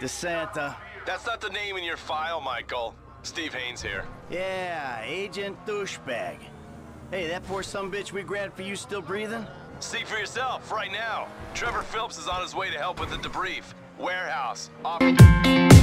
DeSanta. That's not the name in your file, Michael. Steve Haynes here. Yeah, Agent Douchebag. Hey, that poor sumbitch we grabbed for you still breathing? See for yourself right now. Trevor Phillips is on his way to help with the debrief. Warehouse.